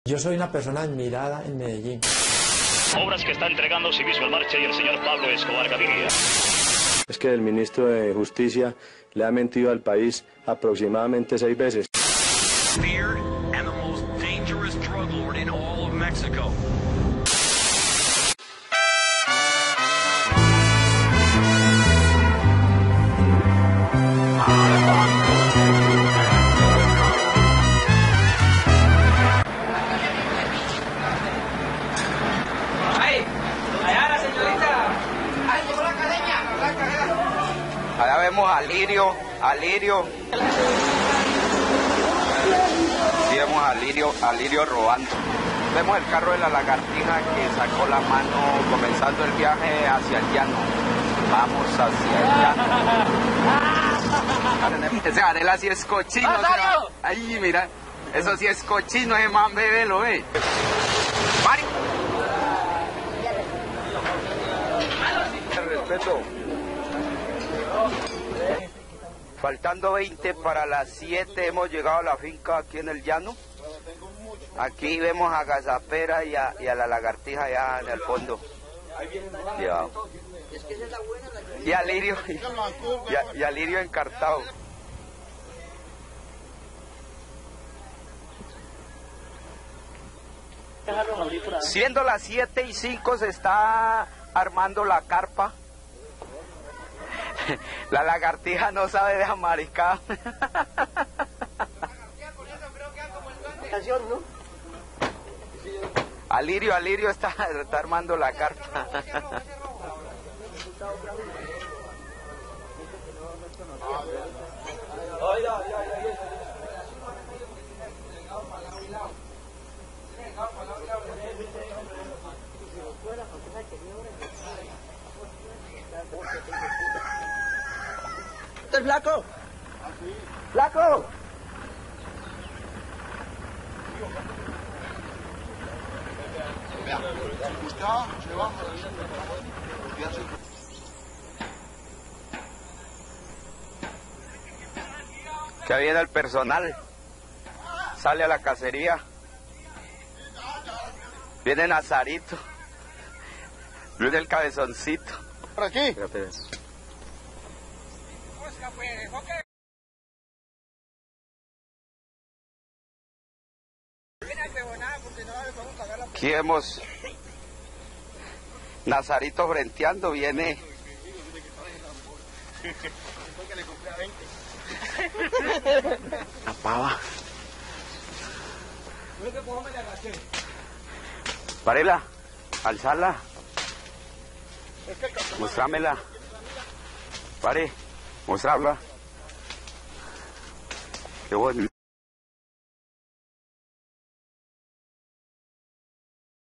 Yo soy una persona admirada en Medellín. Obras que está entregando Civismo en Marcha y el señor Pablo Escobar Gaviria. Es que el ministro de Justicia le ha mentido al país aproximadamente 6 veces. Feared and the most dangerous drug lord in all of Mexico. Allá vemos a Lirio. Sí, vemos a Lirio robando. Vemos el carro de la lagartija que sacó la mano comenzando el viaje hacia el llano. Vamos hacia el llano. Ese Varela sí es cochino. Ay, mira, eso sí es cochino, ese man bebé lo ve. ¡Mari! Respeto. Faltando 20 para las 7 hemos llegado a la finca aquí en el llano. Aquí vemos a Gazapera y a la lagartija allá en el fondo. Ya. Y a Lirio encartado. Siendo las 7:05 se está armando la carpa. La lagartija no sabe de amaricado. Alirio está armando la carta. ¡El flaco! ¡Flaco! Que viene el personal. Sale a la cacería. Viene Nazarito. Viene el cabezoncito. ¿Por aquí? Aquí vemos Nazarito frenteando, viene. La pava. Parela, alzala. Mostrámela. Pare, mostrarla. Qué bueno.